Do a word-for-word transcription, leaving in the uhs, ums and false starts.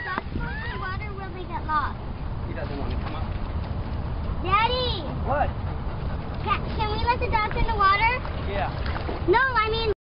dogs go in the water, will they get lost? He doesn't want to come up. Daddy! What? Can, can we let the dogs in the water? Yeah. No, I mean...